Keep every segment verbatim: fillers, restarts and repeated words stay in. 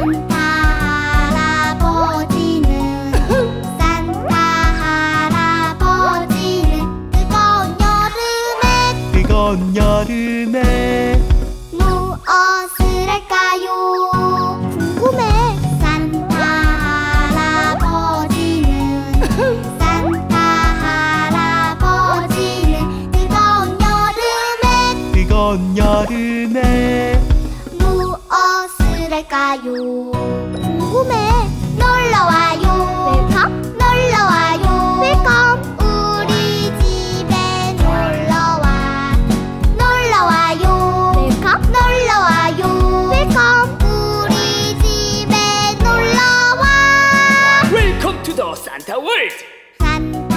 산타 할아버지는 산타 할아버지는 뜨거운 여름에 뜨거운 여름에 무엇을 할까요? 궁금해. 산타 할아버지는 산타 할아버지는 뜨거운 여름에 뜨거운 여름에 무엇을 할까요? 궁금해. 놀러와요. 웰컴. 놀러와요. 웰컴. 우리 집에 놀러와. 놀러와요. 웰컴. 놀러와요. 웰컴. 우리 집에 놀러와. Welcome to the Santa World. 산타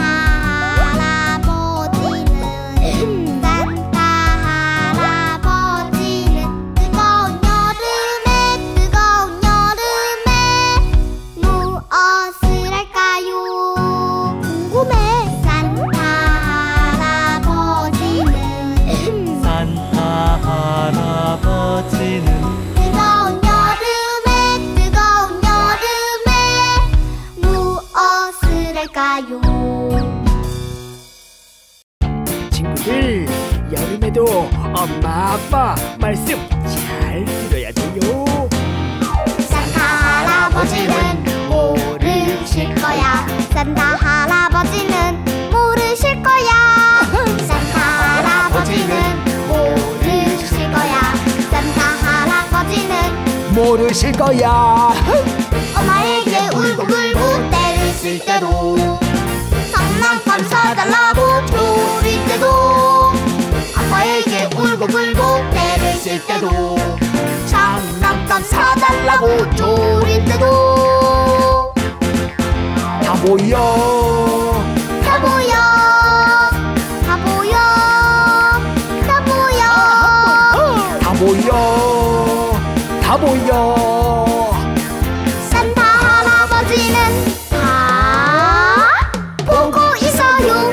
할아버지는 산타 할아버지는 뜨거운 여름에 뜨거운 여름에 무엇을 할까요? 궁금해. 산타 할아버지는 산타 할아버지는 뜨거운 여름에 뜨거운 여름에 무엇을 할까요? 친구들, 여름에도 엄마 아빠 말씀 잘 들어야 돼요. 산타 할아버지는 모르실 거야. 산타 할아버지는 모르실 거야. 산타 할아버지는 모르실 거야. 산타 할아버지는 모르실 거야. 엄마에게 울고불고 때를 쓸 때도 장난감 사달라고 조릴 때도 아빠에게 울고불고 때를 쓸 때도 장난감 사달라고 조릴 때도 다 모여 다 모여 다 모여 다 모여 다 모여 다 모여 산타 할아버지는 다 보고 있어요.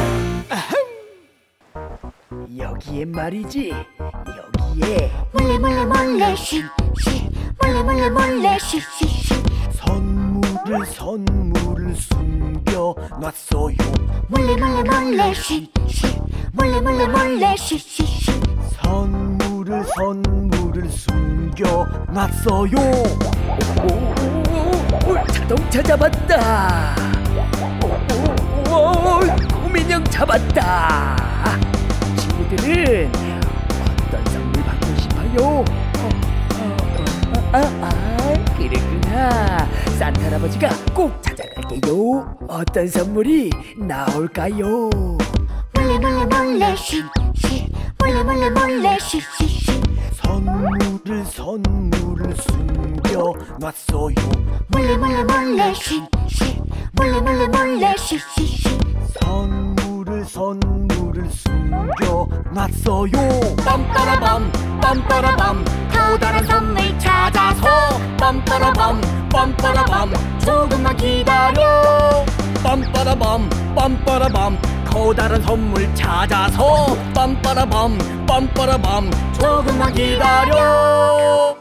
여기에 말이지, 여기에 몰래 몰래 몰래 쉿쉿 몰래 몰래 몰래 쉿쉿쉿 선물을 선물을 숨겨 놨어요. 몰래 몰래 몰래 쉿쉿 몰래 몰래 몰래 쉿쉿쉿 선물을 선물을 숨겨 놨어요. 오, 오, 오, 자동차 잡았다. 오, 오, 오, 구민형 잡았다. 친구들은 어떤 선물 받고 싶어요? 어, 어, 어, 아, 아, 그랬구나. 산타 할아버지가 꼭 찾아갈게요. 어떤 선물이 나올까요? 몰래 몰래 몰래 쉿쉿 몰래 몰래 몰래 쉿쉿쉿 선물을 선물을 숨겨 놨어요. 몰래 몰래 몰래 쉿쉿 몰래 몰래 몰래 쉿쉿쉿 선물을 선물을 숨겨 놨어요. 빰빠라밤 빰빠라밤 커다란 선물 찾아서 빰빠라밤 빰빠라밤 조금만 기다려. 빰빠라밤 빰빠라밤 커다란 선물 찾아서 빰빠라밤 빰빠라밤 조금만 기다려.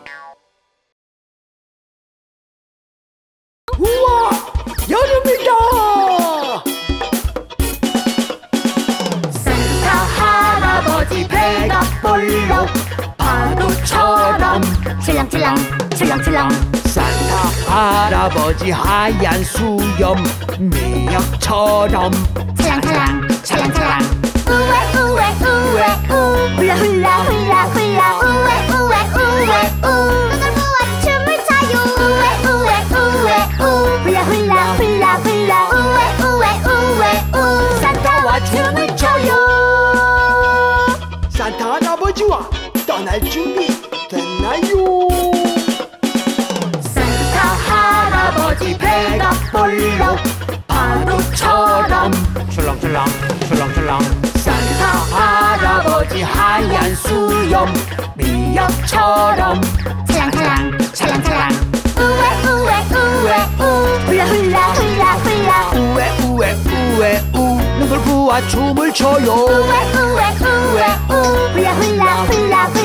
우와, 여름이다. 산타 할아버지 배가 볼록 파도처럼 출렁출렁 출렁출렁 산타 할아버지 하얀 수염 미역처럼 찰랑찰랑 찰랑찰랑 우에 우에 우에 우 훌라 훌라 훌라 훌라 우에 우에 우에 우 눈을 부어 춤을 춰요. 우에 우에 우에 우 훌라 훌라 훌라 훌라 우에 우에 우에 우 산타와 춤을 춰요. 산타 할아버지와 떠날 준비 됐나요? 산타 할아버지 배가 볼록 파도처럼 출렁출렁 출렁출렁 산타 할아버지 하얀 수염 미역처럼 찰랑찰랑 찰랑찰랑 우에 우에 우에 우 훌라 훌라 훌라 훌라 우에 우에 우에 우 눈을 부어 춤을 춰요. 우에 우에 우에 우 훌라 훌라 훌라 훌라